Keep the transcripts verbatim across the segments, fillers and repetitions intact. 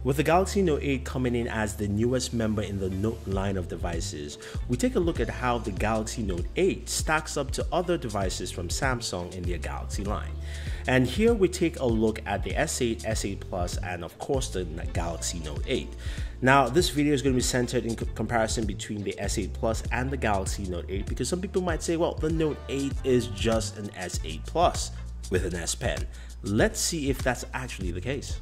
With the Galaxy Note eight coming in as the newest member in the Note line of devices, we take a look at how the Galaxy Note eight stacks up to other devices from Samsung in their Galaxy line. And here we take a look at the S eight, S eight Plus, and of course the Galaxy Note eight. Now, this video is going to be centered in comparison between the S eight Plus and the Galaxy Note eight, because some people might say, well, the Note eight is just an S eight Plus with an S Pen. Let's see if that's actually the case.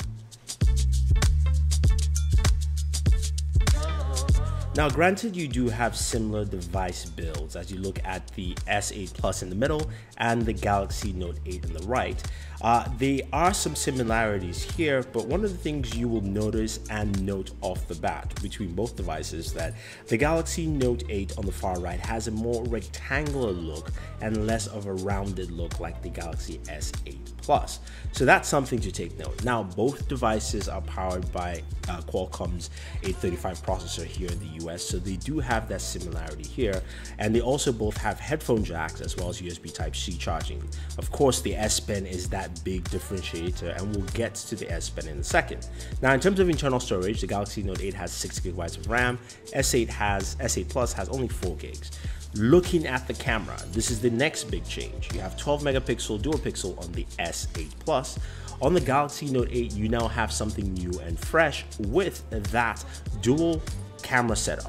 Now, granted, you do have similar device builds as you look at the S eight Plus in the middle and the Galaxy Note eight on the right. Uh, there are some similarities here, but one of the things you will notice and note off the bat between both devices that the Galaxy Note eight on the far right has a more rectangular look and less of a rounded look like the Galaxy S eight Plus. So that's something to take note. Now, both devices are powered by uh, Qualcomm's eight thirty-five processor here in the U S, so they do have that similarity here, and they also both have headphone jacks as well as U S B Type-C charging. Of course, the S Pen is that big differentiator, and we'll get to the S Pen in a second. Now, in terms of internal storage, the Galaxy Note eight has six gigabytes of RAM, S eight has S eight Plus has only four gigs. Looking at the camera, this is the next big change. You have twelve megapixel dual pixel on the S eight Plus. On the Galaxy Note eight, you now have something new and fresh with that dual camera setup.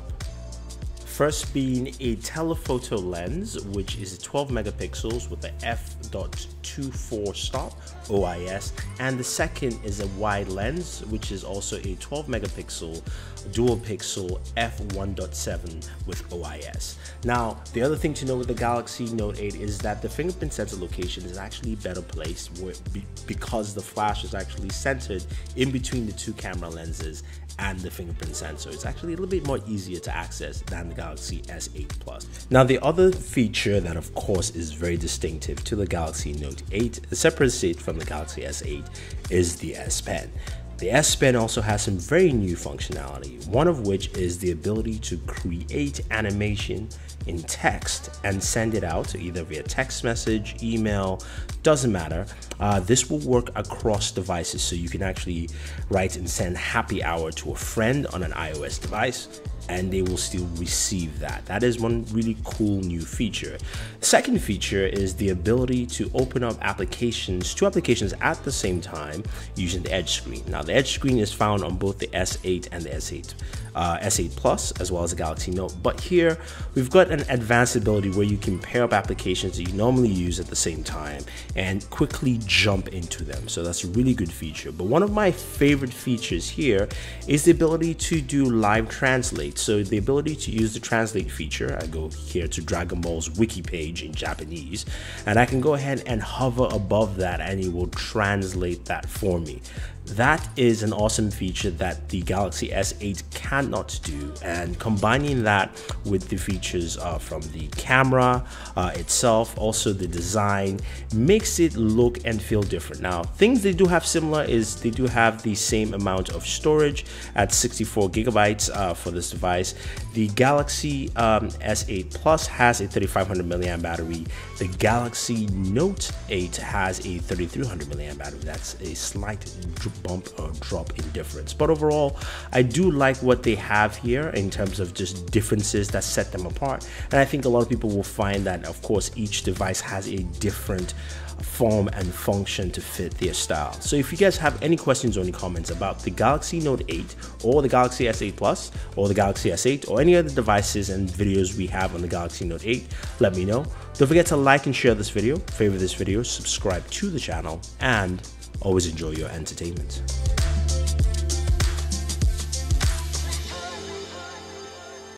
First being a telephoto lens, which is twelve megapixels with the f dot twenty-four stop O I S, and the second is a wide lens, which is also a twelve megapixel dual pixel f one point seven with O I S. Now, the other thing to know with the Galaxy Note eight is that the fingerprint sensor location is actually better placed because the flash is actually centered in between the two camera lenses and the fingerprint sensor. It's actually a little bit more easier to access than the Galaxy S eight Plus. Now, the other feature that of course is very distinctive to the Galaxy Note eight, separate from the Galaxy S eight, is the S Pen. The S Pen also has some very new functionality, one of which is the ability to create animation in text and send it out either via text message, email, doesn't matter. Uh, this will work across devices, so you can actually write and send happy hour to a friend on an iOS device, and they will still receive that. That is one really cool new feature. The second feature is the ability to open up applications, two applications at the same time using the Edge screen. Now, the Edge screen is found on both the S eight and the S eight, uh, S eight Plus, as well as the Galaxy Note. But here, we've got an advanced ability where you can pair up applications that you normally use at the same time and quickly jump into them. So that's a really good feature. But one of my favorite features here is the ability to do live translate. So the ability to use the translate feature, I go here to Dragon Ball's wiki page in Japanese, and I can go ahead and hover above that and it will translate that for me. That is an awesome feature that the Galaxy S eight cannot do, and combining that with the features uh, from the camera uh, itself, also the design, makes it look and feel different. Now, things they do have similar is they do have the same amount of storage at sixty-four gigabytes uh, for this device. The Galaxy um, S eight Plus has a thirty-five hundred milliamp battery. The Galaxy Note eight has a thirty-three hundred milliamp battery. That's a slight bump or drop in difference, but overall I do like what they have here in terms of just differences that set them apart. And I think a lot of people will find that of course each device has a different form and function to fit their style. So if you guys have any questions or any comments about the Galaxy Note eight or the Galaxy S eight Plus or the Galaxy S eight or any other devices and videos we have on the Galaxy Note eight, let me know. Don't forget to like and share this video, favorite this video, subscribe to the channel, and always enjoy your entertainment.